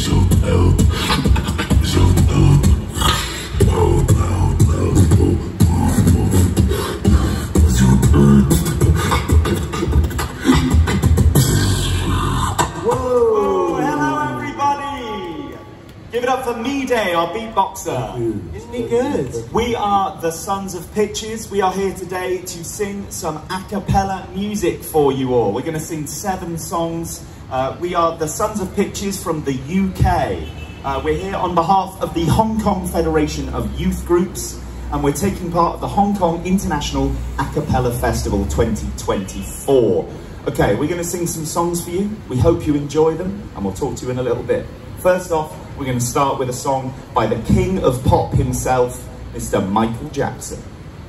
Give it up for Me-Day, our beatboxer. Isn't he good? We are the Sons of Pitches. We are here today to sing some a cappella music for you all. We're going to sing 7 songs. We are the Sons of Pitches from the UK. We're here on behalf of the Hong Kong Federation of Youth Groups, and we're taking part of the Hong Kong International A Cappella Festival 2024. Okay, we're going to sing some songs for you. We hope you enjoy them, and we'll talk to you in a little bit. First off, we're going to start with a song by the king of pop himself, Mr. Michael Jackson.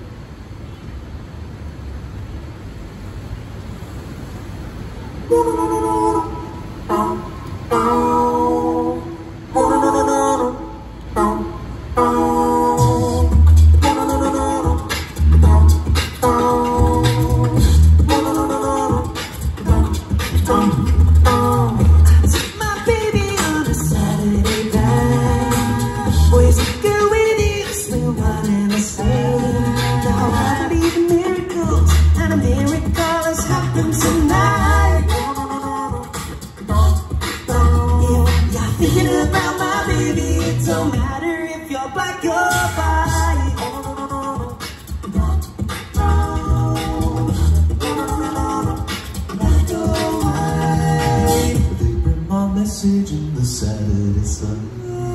In the Saturday sun.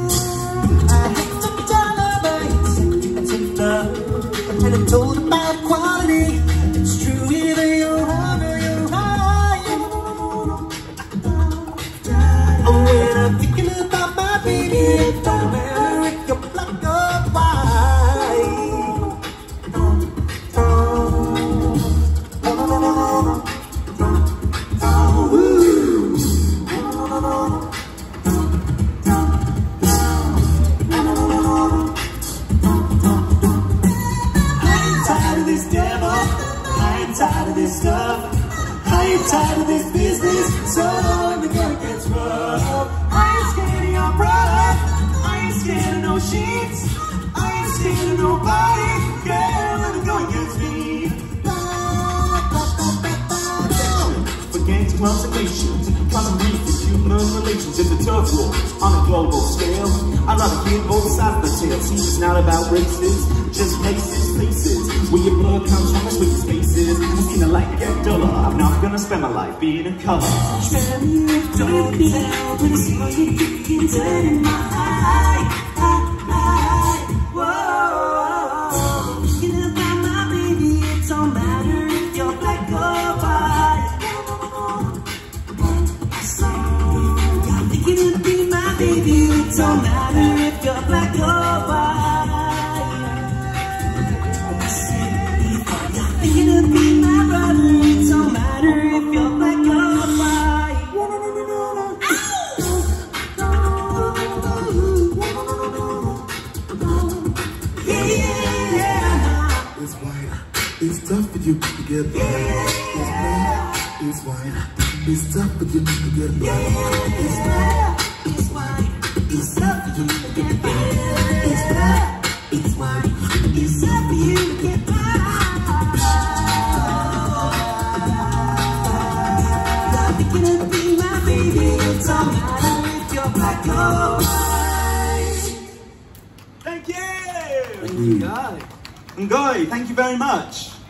And I'm told about quality. It's true either you're wrong or you're right. Oh, when I'm thinking about my baby, it don't matter if you're black or white. Tired of this stuff, I ain't tired of this business, so when the going gets rough, I ain't scared of your brother, I ain't scared of no sheets, I ain't scared of nobody, girl, when the going gets mean. For gangs, clubs, and nations, common reef, human relations, it's a tough war on a global scale. I love to hear both sides of the tale. See, it's not about races, just places, faces, where your blood comes from, the sweet spaces. I've seen the light get duller. I'm not gonna spend my life being a color. Tell me if don't tell, but it's what you can turn in my eye. Whoa, thinking about my baby, it don't matter if you're black or white. I'm thinking it'd be my baby, it don't matter if you're black or white. You're gonna be my brother, it don't matter if you're black or white. Yeah. It's white, it's tough for you to get by. It's black, it's white, it's tough for you to get by. It's black, it's white, it's tough for you to get by. It's black, it's white, it's tough for you to get by. Gonna be my baby, it don't matter if you're black or white. Thank you! Thank you. Ngoy, thank you very much.